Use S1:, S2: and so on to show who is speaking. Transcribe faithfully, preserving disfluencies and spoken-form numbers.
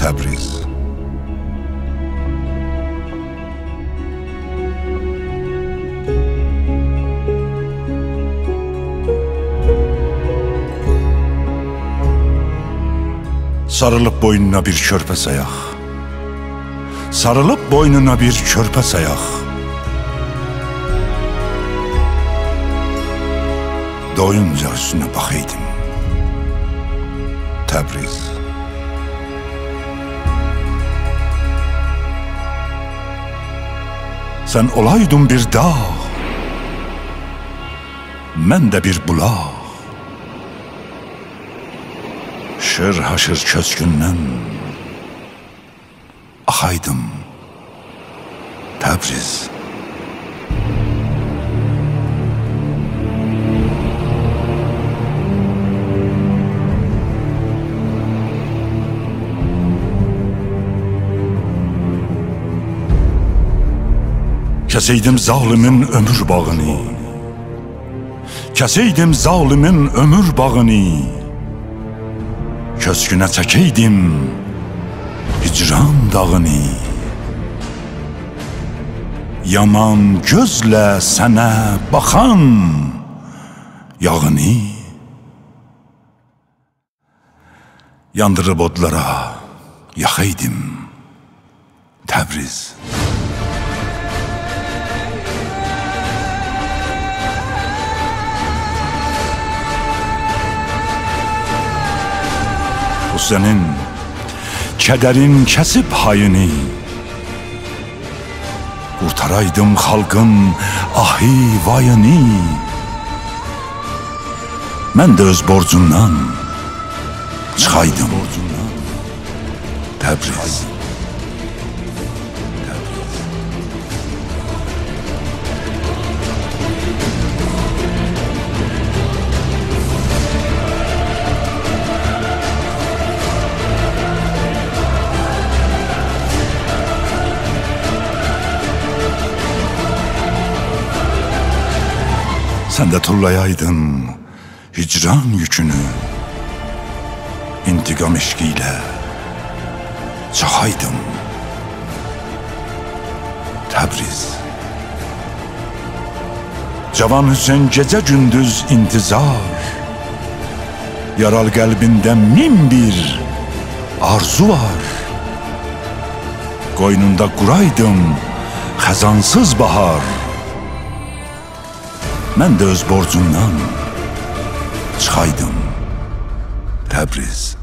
S1: Təbriz. Sarılıb boynuna bir körpə sayaq, sarılıb boynuna bir körpə sayaq. Doyunca üstüne baxaydım, Təbriz. Sen olaydın bir dağ, mən də bir bulaq. Şır haşır köskündən axaydım, Təbriz. Kəseydim zalimin ömür bağını, kəseydim zalimin ömür bağını, köskünə çəkəydim hicran dağını. Yaman gözlə sənə baxan yağını, yandırıb odlara yaxaydım, Təbriz. Bu senin kədərin kəsib hayını, qurtaraydım xalqın ahi vayını. Mən də öz borcundan çıxaydım, Təbriz. Sen de tullayaydın hicran yükünü, intikam eşkiyle çakaydım, Təbriz. Cavan Hüseyin gece gündüz intizar, yaral kalbinde min bir arzu var. Qoynunda quraydım xəzansız bahar, mən də öz borcundan çıxaydım, Təbriz.